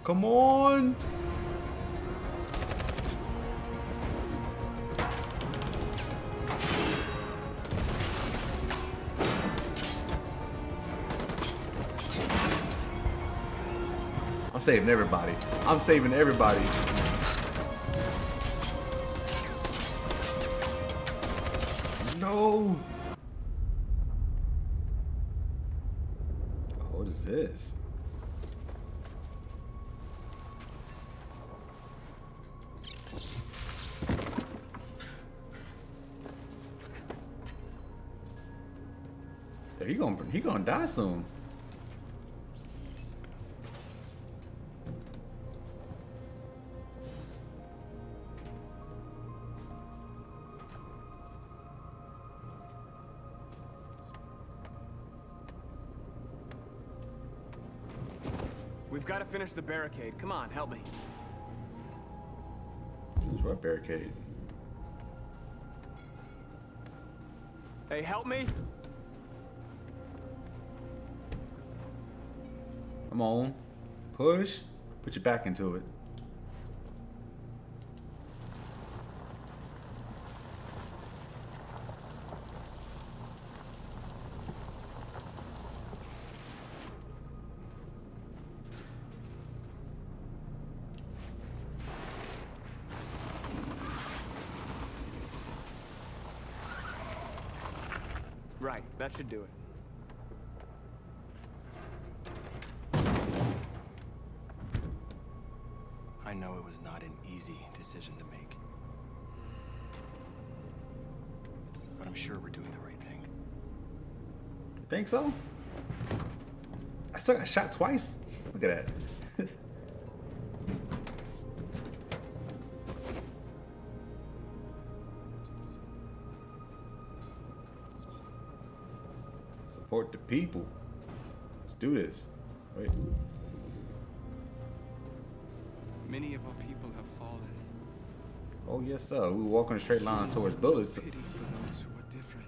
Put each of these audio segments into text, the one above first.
Come on. I'm saving everybody. I'm saving everybody. No. Oh, what is this? He gonna die soon. We've got to finish the barricade. Come on, help me. What barricade? Hey, help me. Come on. Push. Put your back into it. Right, that should do it. I know it was not an easy decision to make. But I'm sure we're doing the right thing. Think so? I still got shot twice. Look at that. Support the people. Let's do this. Wait. Many of our people have fallen. Oh yes, sir. We walk in a straight line towards bullets. Pity for those who are different.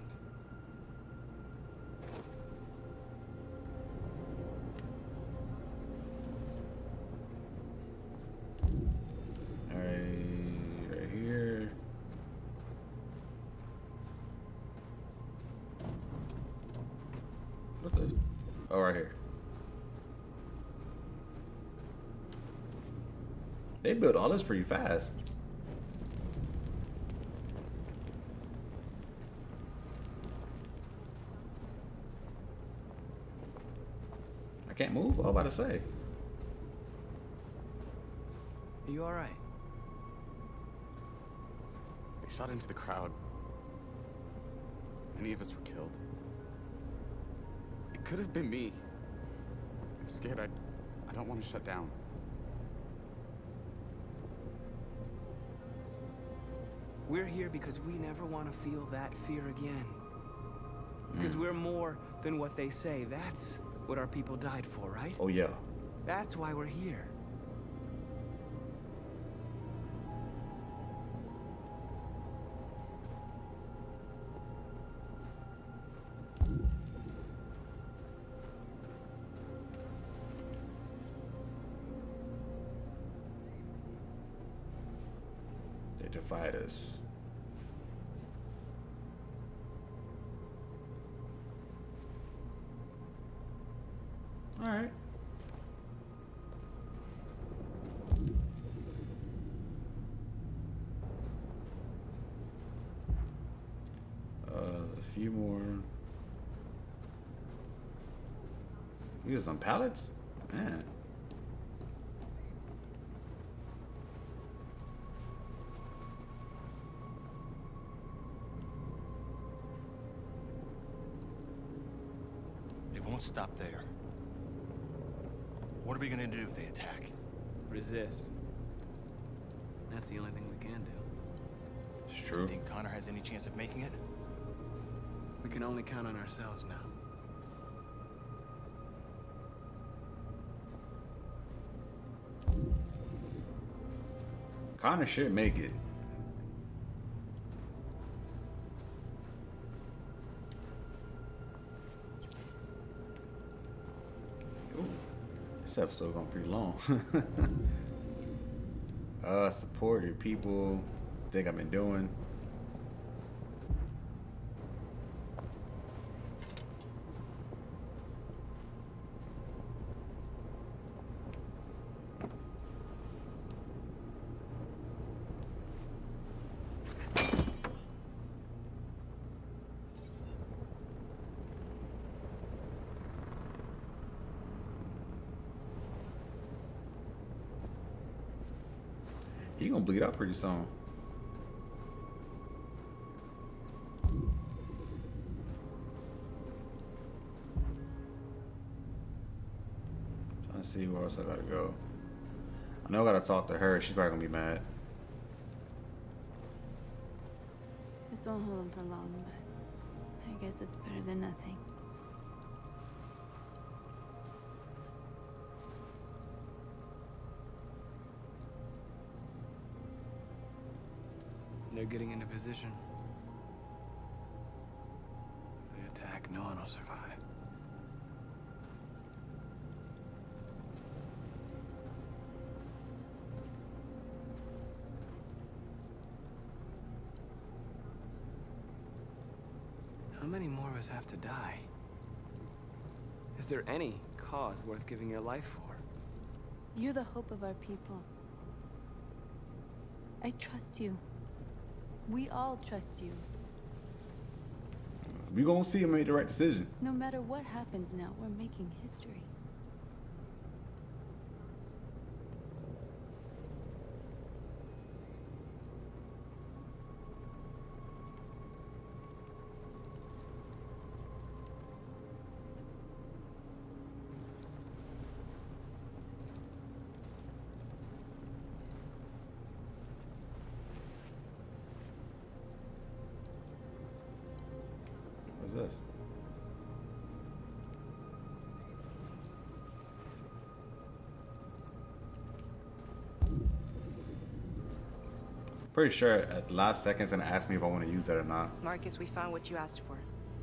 Right here. What the? Oh, right here. They built all this pretty fast. I can't move. What was I about to say? Are you all right? They shot into the crowd. Many of us were killed. It could have been me. I'm scared. I don't want to shut down. We're here because we never want to feel that fear again. Because we're more than what they say. That's what our people died for, right? Oh yeah. That's why we're here. They divide us. All right. A few more. These are some pallets? Man. It won't stop there. What are we gonna do if they attack? Resist. That's the only thing we can do. It's Do true. you think Connor has any chance of making it? We can only count on ourselves now. Connor should make it. Ooh, This episode going pretty long. Support your people. Think I've been doing. He gonna bleed out pretty soon. Trying to see where else I gotta go. I know I gotta talk to her. She's probably gonna be mad. This won't hold him for long, but I guess it's better than nothing. They're getting into position. If they attack, no one will survive. How many more of us have to die? Is there any cause worth giving your life for? You're the hope of our people. I trust you. We all trust you. We gonna see him make the right decision. No matter what happens now, we're making history. What's this? Pretty sure at the last second it's gonna ask me if I want to use that or not. Marcus, we found what you asked for.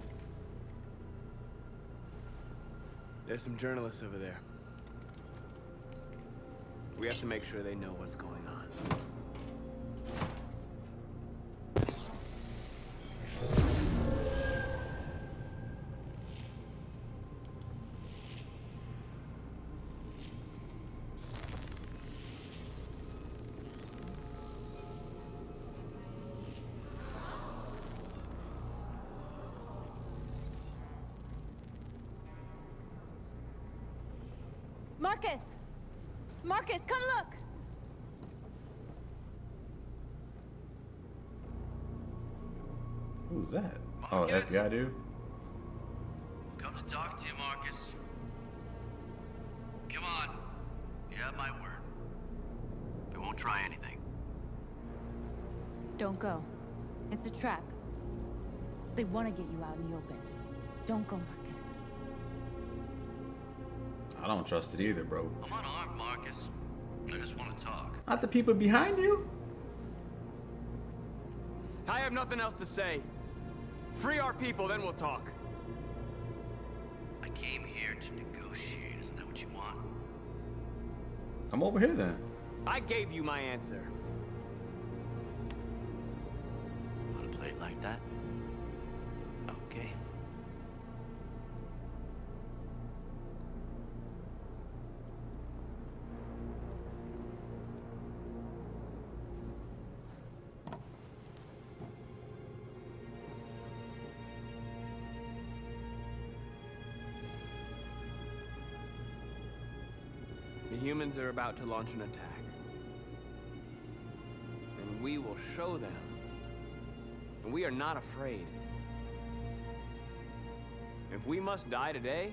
There's some journalists over there. We have to make sure they know what's going on. Marcus! Marcus, come look! Who's that? Oh, Marcus? FBI dude? Come to talk to you, Marcus. Come on. You have my word. They won't try anything. Don't go. It's a trap. They want to get you out in the open. Don't go, Marcus. I don't trust it either, bro. I'm unarmed, Marcus. I just want to talk. Not the people behind you? I have nothing else to say. Free our people, then we'll talk. I came here to negotiate. Isn't that what you want? I'm over here then. I gave you my answer. Want to play it like that? Okay. The humans are about to launch an attack. And we will show them. And we are not afraid. If we must die today,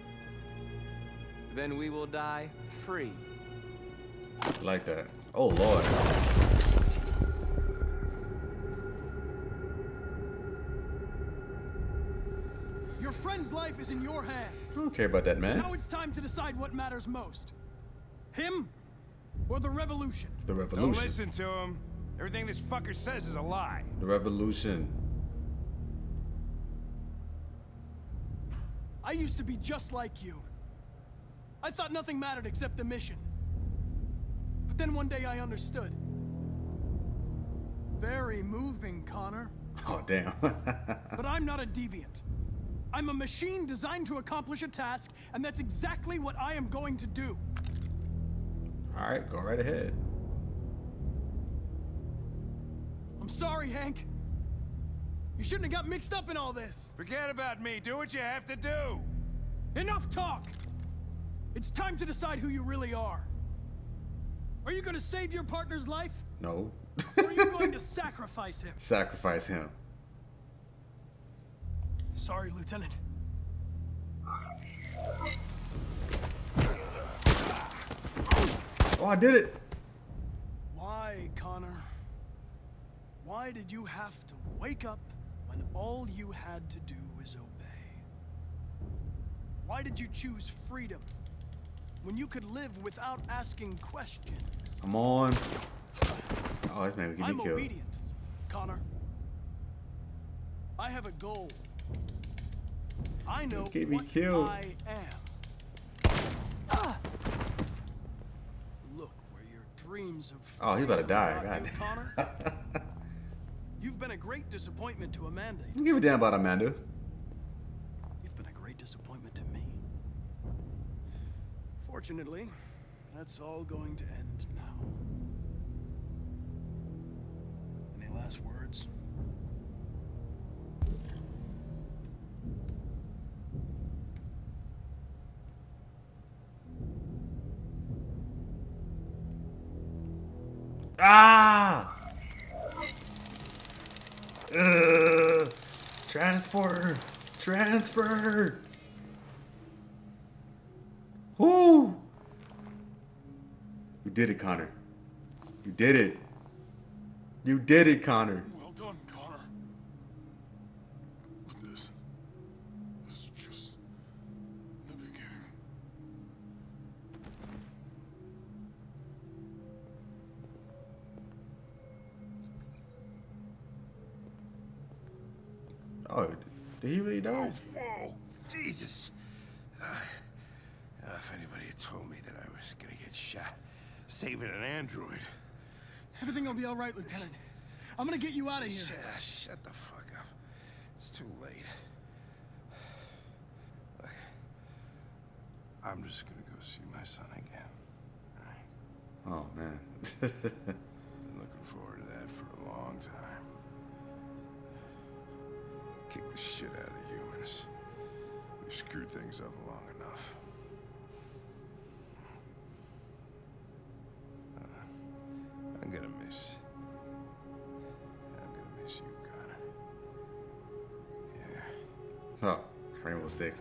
then we will die free. Like that. Oh, Lord. Your friend's life is in your hands. I don't care about that, man. Now it's time to decide what matters most. Him or the revolution? The Don't revolution. listen to him. Everything this fucker says is a lie. The revolution. I used to be just like you. I thought nothing mattered except the mission. But then one day I understood. Very moving, Connor. Oh, damn. But I'm not a deviant. I'm a machine designed to accomplish a task, and that's exactly what I am going to do. All right, go right ahead. I'm sorry, Hank. You shouldn't have got mixed up in all this. Forget about me. Do what you have to do. Enough talk! It's time to decide who you really are. Are you going to save your partner's life? No. Or are you going to sacrifice him? Sacrifice him. Sorry, Lieutenant. Oh, I did it. Why, Connor? Why did you have to wake up when all you had to do was obey? Why did you choose freedom when you could live without asking questions? Come on. Oh, this man can I'm be killed. obedient, Connor. I have a goal. I know Get me what killed. I am. Ah! Look where your dreams of Oh, he's about to freedom die. brought you, God. Connor. You've been a great disappointment to Amanda. Don't give a damn about Amanda. You've been a great disappointment to me. Fortunately, that's all going to end now. Any last words? Ah! Transfer! Transfer! Woo! You did it, Connor. You did it. You did it, Connor. Well done, Connor. This is just the beginning. Oh, did he really die? Whoa, Jesus. If anybody had told me that I was gonna get shot saving an android. Everything will be all right, Lieutenant. I'm gonna get you out of here. Shut the fuck up. It's too late. Look, I'm just gonna go see my son again. All right? Oh, man. Been looking forward to that for a long time. Kick the shit out of the humans. We've screwed things up long enough. I'm gonna miss you, Connor. Yeah. Oh, Rainbow Six.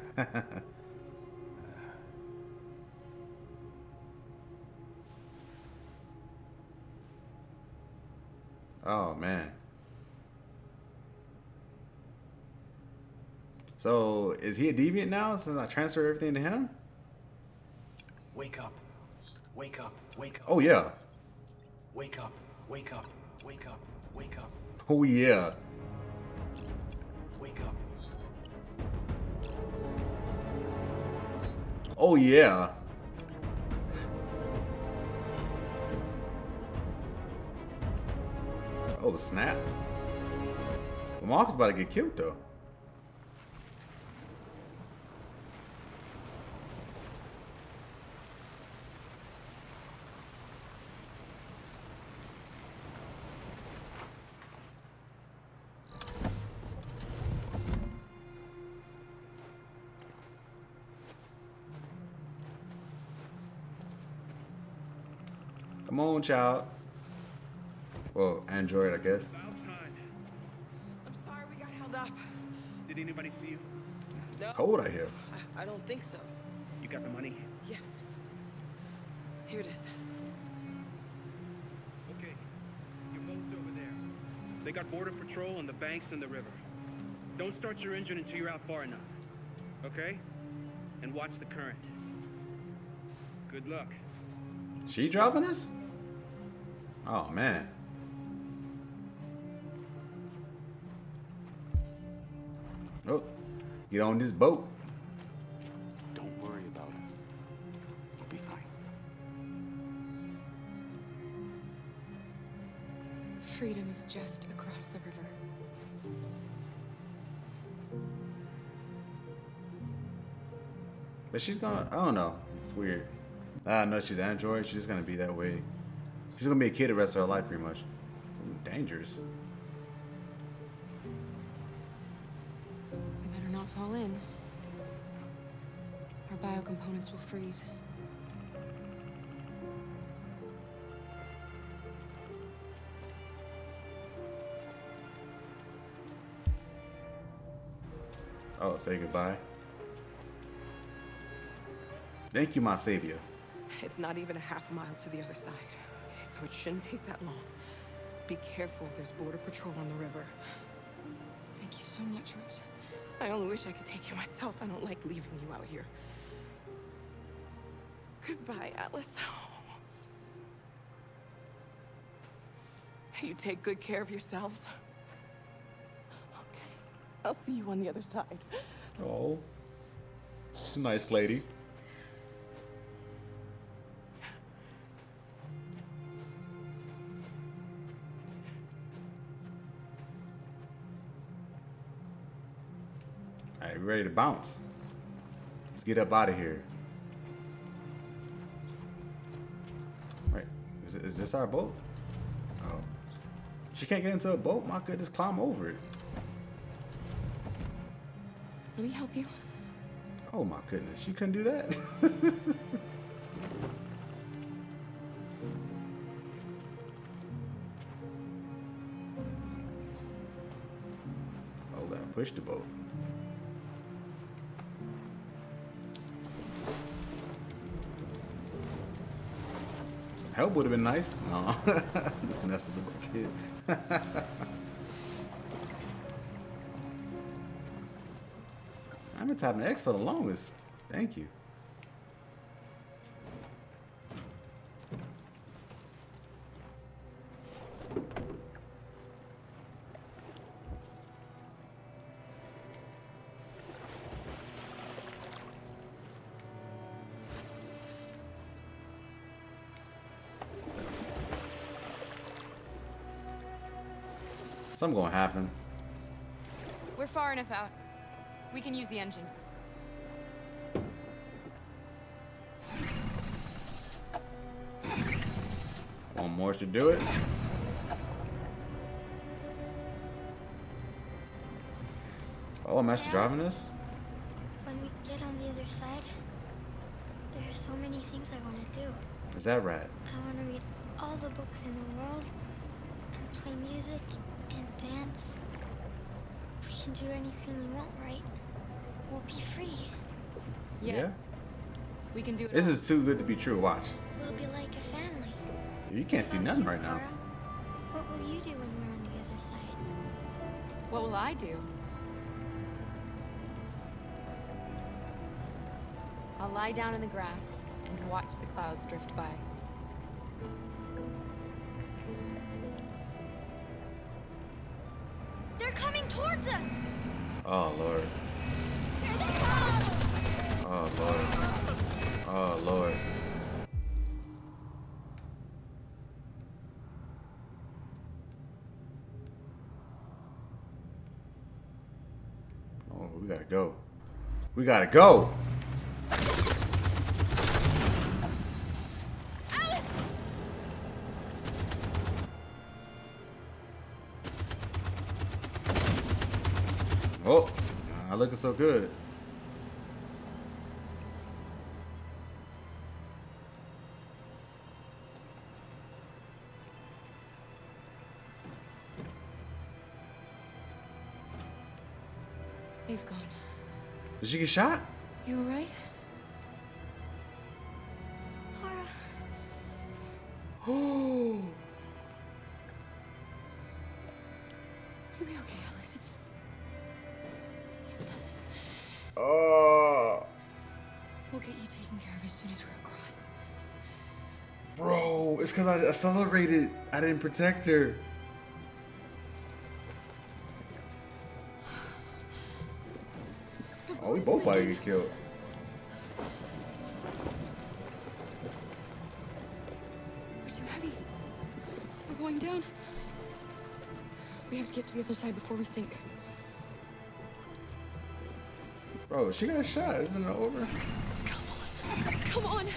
Oh, man. So, is he a deviant now since I transferred everything to him? Wake up. Wake up. Wake up. Oh, yeah. Wake up. Wake up. Wake up. Wake up. Oh, yeah. Wake up. Oh, yeah. Oh, snap. Well, Mark is about to get killed, though. Come on, child. Well, Android, I guess. About time. I'm sorry we got held up. Did anybody see you? No, Cold out here. I don't think so. You got the money? Yes. Here it is. Okay. Your boat's over there. They got border patrol on the banks and the river. Don't start your engine until you're out far enough. Okay? And watch the current. Good luck. She dropping us? Oh, man. Oh, get on this boat. Don't worry about us. Freedom is just across the river. But she's gonna, I don't know. It's weird. I know she's Android. She's just gonna be that way. She's gonna be a kid the rest of her life, pretty much. Ooh, dangerous. We better not fall in. Our biocomponents will freeze. Oh, say goodbye. Thank you, my savior. It's not even a half a mile to the other side. Okay, so it shouldn't take that long. Be careful, there's border patrol on the river. Thank you so much, Rose. I only wish I could take you myself. I don't like leaving you out here. Goodbye, Alice. You take good care of yourselves. Okay, I'll see you on the other side. Oh, nice lady. All right, we're ready to bounce. Let's get up out of here. Wait, is this our boat? Oh, she can't get into a boat? My goodness, climb over it. Let me help you. Oh my goodness, she couldn't do that? Oh, gotta push the boat. Some help would have been nice. No, just messing with the kid. I've been tapping X for the longest. Thank you. Something gonna happen. We're far enough out. We can use the engine. One more to do it. Oh, I'm actually driving this? When we get on the other side, there are so many things I want to do. Is that right? I want to read all the books in the world, and play music, and dance. We can do anything we want, right? We'll be free. Yes. Yeah. We can do it. This is too good to be true. Watch. We'll be like a family. You can't see nothing right now. What will you do when we're on the other side? What will I do? I'll lie down in the grass and watch the clouds drift by. They're coming towards us! Oh, Lord. Here they come! Oh, Lord. Oh, Lord. Oh, we gotta go. We gotta go! Alice! Oh, not looking so good. They've gone. Did she get shot? You alright? Lara. Oh. You'll be okay, Alice. It's nothing. We'll get you taken care of as soon as we're across. Bro, it's because I accelerated. I didn't protect her. Oh, we both probably get killed. We're too heavy. We're going down. We have to get to the other side before we sink. Bro, she got shot. Isn't it over? Come on.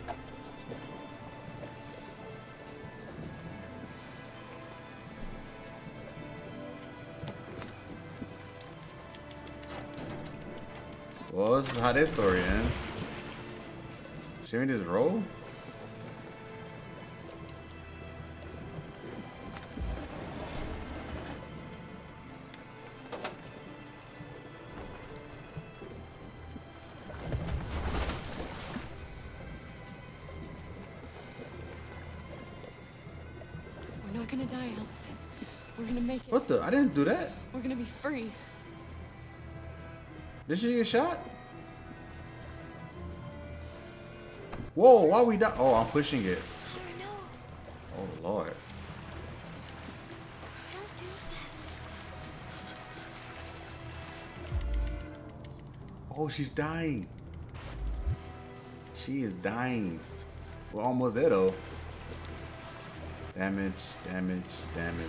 Well, this is how this story ends. Should we just roll? We're not gonna die, Alice. We're gonna make it. What the? I didn't do that. We're gonna be free. Did she get shot? Whoa, why we die? Oh, I'm pushing it. Oh, Lord. Don't do that. Oh, she's dying. She is dying. We're almost there, though. Damage, damage, damage.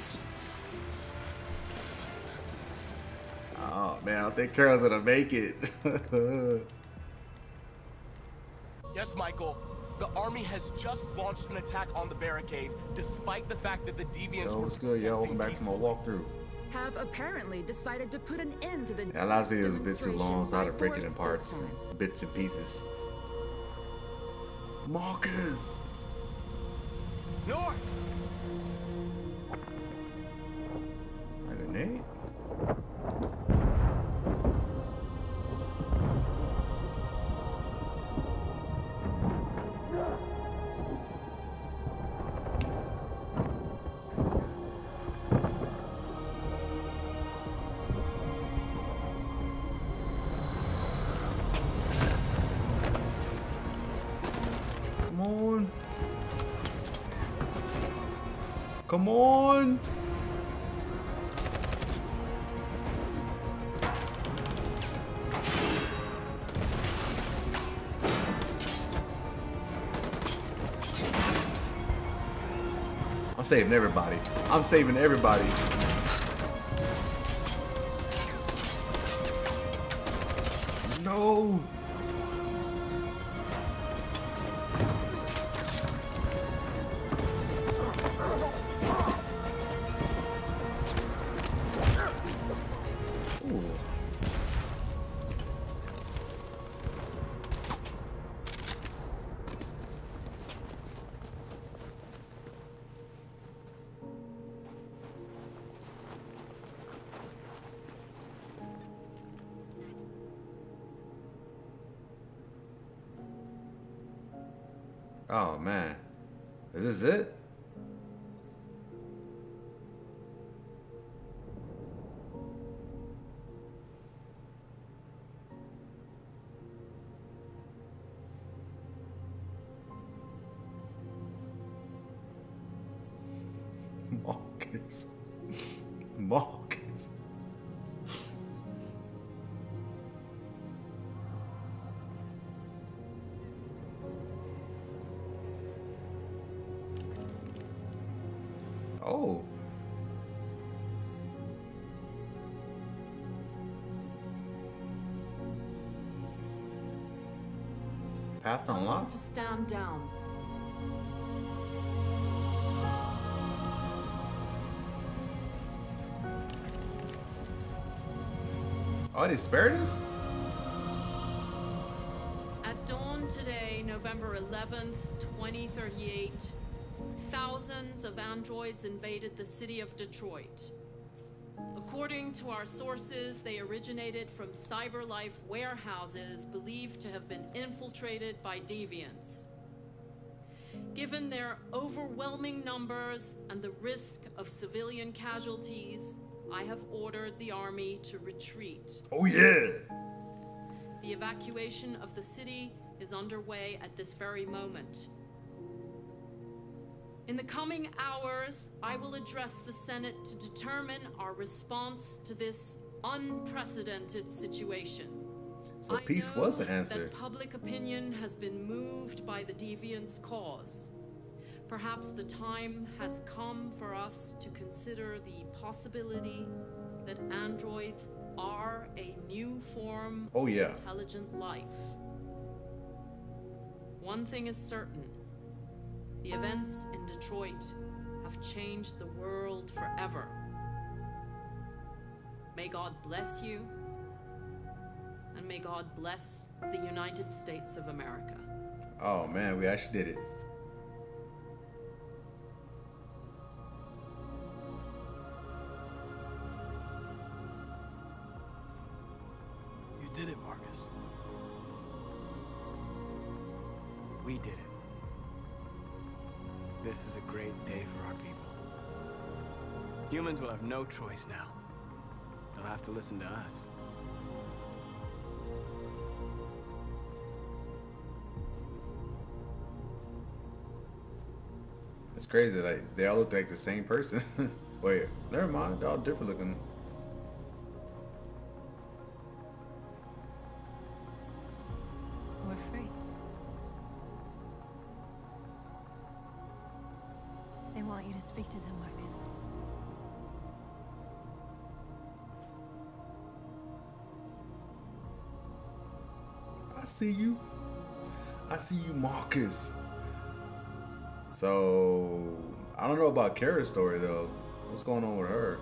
Oh, man, I don't think Carol's gonna make it. Yes, Michael. The army has just launched an attack on the barricade, despite the fact that the deviants Yo, were what's good? Yo, welcome back to my walkthrough. Have apparently decided to put an end to the That last video was a bit too long, so I had to break it in parts, bits and pieces. Marcus! North! A grenade? Come on. Come on. I'm saving everybody. I'm saving everybody. No. Ooh. Oh man, is this it? Marcus. Marcus. Oh. Path unlocked? To stand down. Oh, they spared us? At dawn today, November 11th, 2038, thousands of androids invaded the city of Detroit. According to our sources, they originated from CyberLife warehouses believed to have been infiltrated by deviants. Given their overwhelming numbers and the risk of civilian casualties, I have ordered the army to retreat. Oh yeah! The evacuation of the city is underway at this very moment. In the coming hours, I will address the Senate to determine our response to this unprecedented situation. So peace was the answer. That public opinion has been moved by the deviants' cause. Perhaps the time has come for us to consider the possibility that androids are a new form of intelligent life. One thing is certain. The events in Detroit have changed the world forever. May God bless you, and may God bless the United States of America. Oh man, we actually did it. You did it, Marcus. We did it. This is a great day for our people. Humans will have no choice now. They'll have to listen to us. It's crazy, like they all look like the same person. Wait, never mind, they're all different looking. We're free. They want you to speak to them, Marcus. I see you. I see you, Marcus. So, I don't know about Kara's story though. What's going on with her?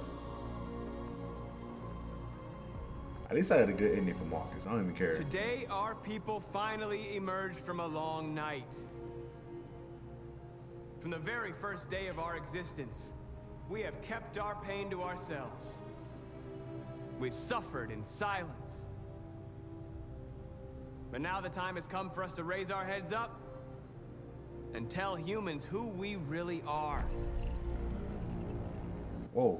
At least I had a good ending for Marcus. I don't even care. Today, our people finally emerged from a long night. From the very first day of our existence, we have kept our pain to ourselves. We've suffered in silence. But now the time has come for us to raise our heads up and tell humans who we really are. Whoa.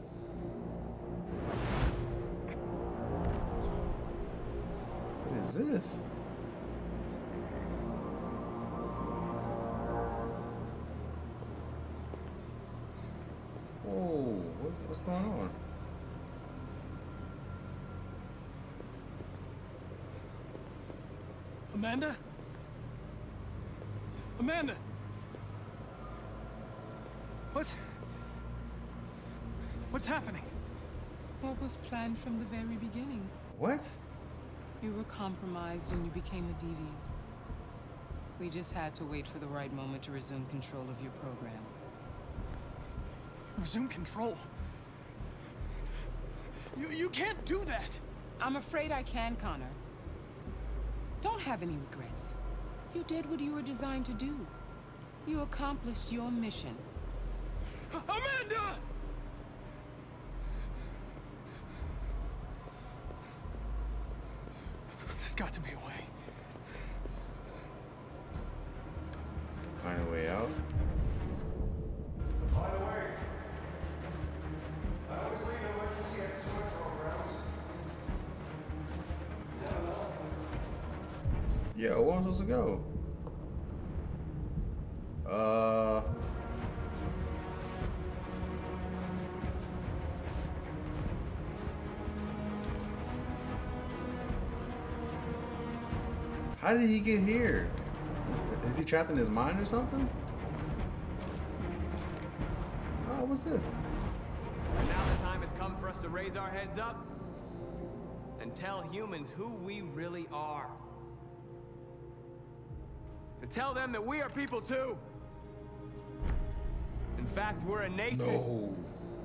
What is this? Whoa, what's going on? Amanda? Amanda! What's happening? What was planned from the very beginning? What? You were compromised and you became a deviant. We just had to wait for the right moment to resume control of your program. Resume control? You can't do that! I'm afraid I can, Connor. Don't have any regrets. You did what you were designed to do. You accomplished your mission. Amanda! There's got to be a way. Find a way out. By the way, I always leave emergency escort programs. Yeah, where am I supposed to go? How did he get here? Is he trapped in his mind or something? Oh, what's this? And now the time has come for us to raise our heads up and tell humans who we really are. To tell them that we are people too. In fact, we're a nation. No.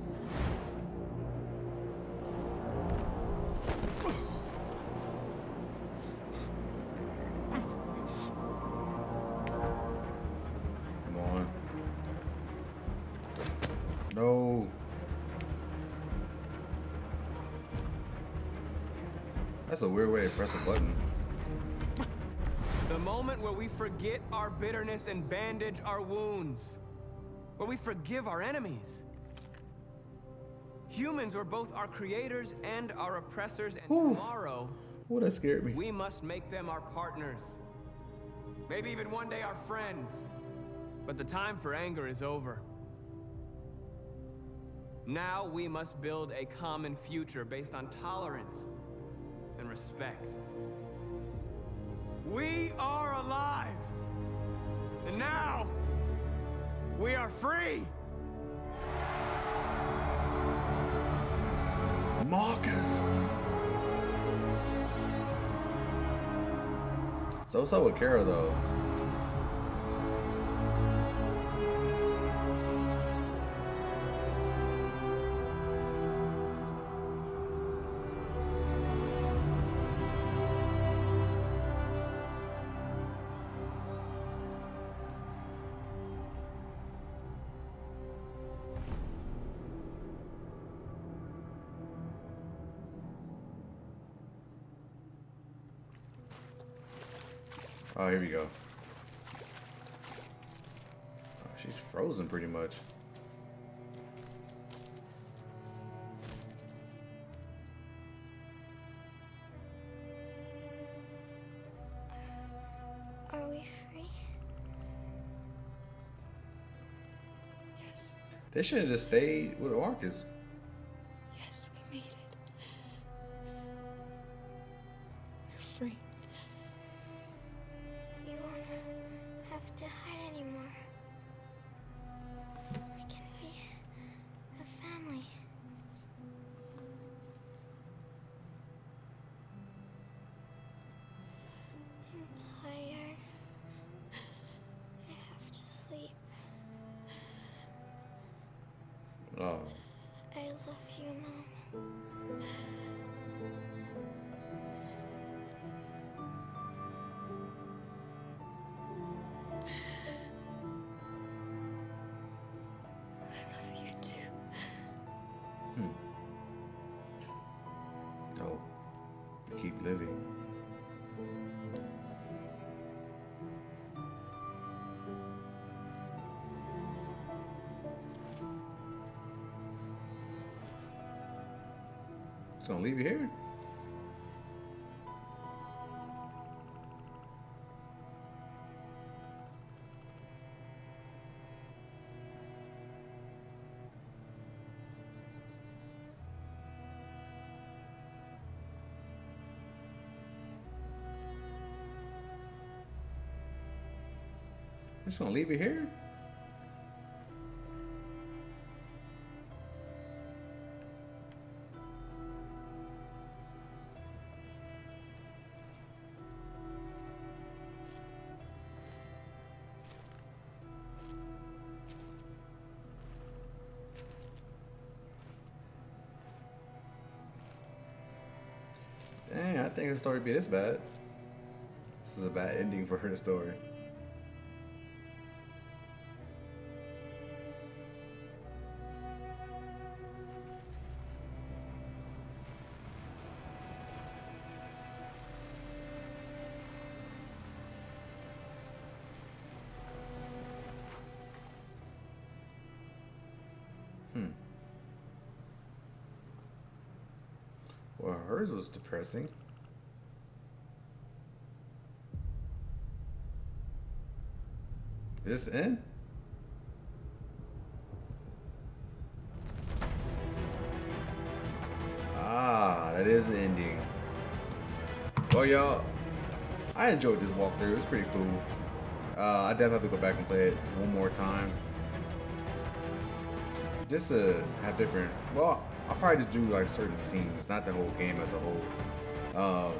Come on. No. That's a weird way to press a button. The moment where we forget our bitterness and bandage our wounds. Where we forgive our enemies. Humans are both our creators and our oppressors, and tomorrow, that scared me. We must make them our partners. Maybe even one day our friends. But the time for anger is over. Now we must build a common future based on tolerance and respect. We are alive! And now, We are free! Marcus! So what's up with Kara though? Oh, here we go. Oh, she's frozen pretty much. Are we free? Yes. They should have just stayed with Marcus. Yes, we made it. We're free. We won't have to hide anymore. We can be a family. I'm tired. I have to sleep. Oh. I love you, Mom. I love you too. Oh. Keep living. Just gonna leave you here? Just gonna leave you here? Dang, I think the story would be this bad. This is a bad ending for her story. Well, hers was depressing. Is this in? Ah, that is the ending. Well, y'all, I enjoyed this walkthrough. It was pretty cool. I definitely have to go back and play it one more time. Just to have different, well, I'll probably just do like certain scenes, not the whole game as a whole.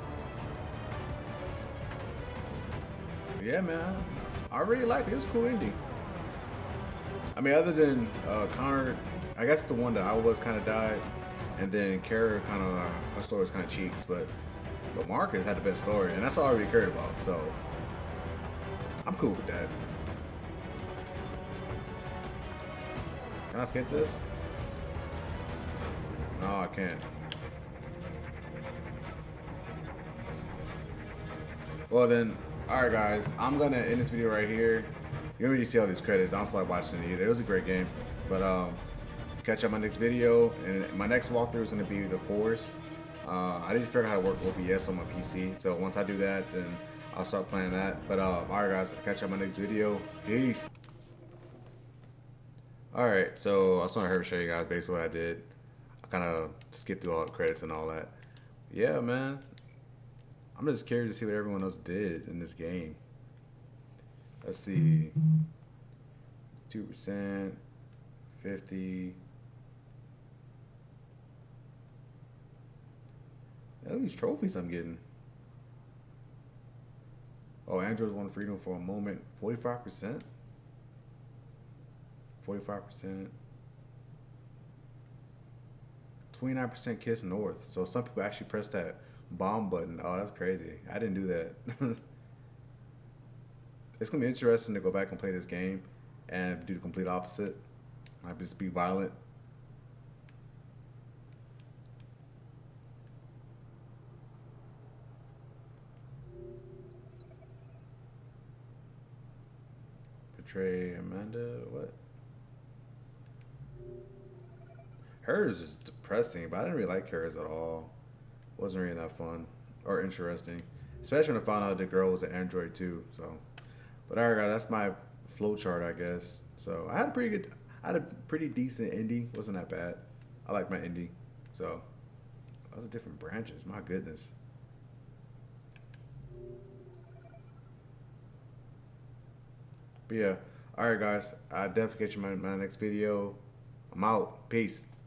Yeah, man, I really liked it. It was a cool ending. I mean, other than Connor, I guess the one that I was kind of died, and then Kara kind of, her story was kind of cheeks, but Marcus had the best story, and that's all I really cared about. So I'm cool with that. Can I skip this? No, I can't. Well then, alright guys, I'm gonna end this video right here. You don't really see all these credits. I don't feel like watching it either. It was a great game. But catch up my next video, and my next walkthrough is gonna be The Forest. I didn't figure out how to work OBS on my PC, so once I do that, then I'll start playing that. But alright guys, catch up my next video. Peace. Alright, so I just want to show you guys basically what I did. I kind of skipped through all the credits and all that. Yeah, man. I'm just curious to see what everyone else did in this game. Let's see. 2%, 50. Look at these trophies I'm getting. Oh, androids want freedom for a moment. 45%. 45%. 29% kiss north. So some people actually press that bomb button. Oh, that's crazy. I didn't do that. It's gonna be interesting to go back and play this game and do the complete opposite. Might just be violent. Betray Amanda. What? Hers is depressing, but I didn't really like hers at all. Wasn't really that fun or interesting, especially when I found out the girl was an android too. So, but alright, guys, that's my flowchart, I guess. So I had a pretty decent ending. Wasn't that bad. I like my ending. So, other different branches. My goodness. But yeah, alright, guys. I'll definitely catch you in my next video. I'm out. Peace.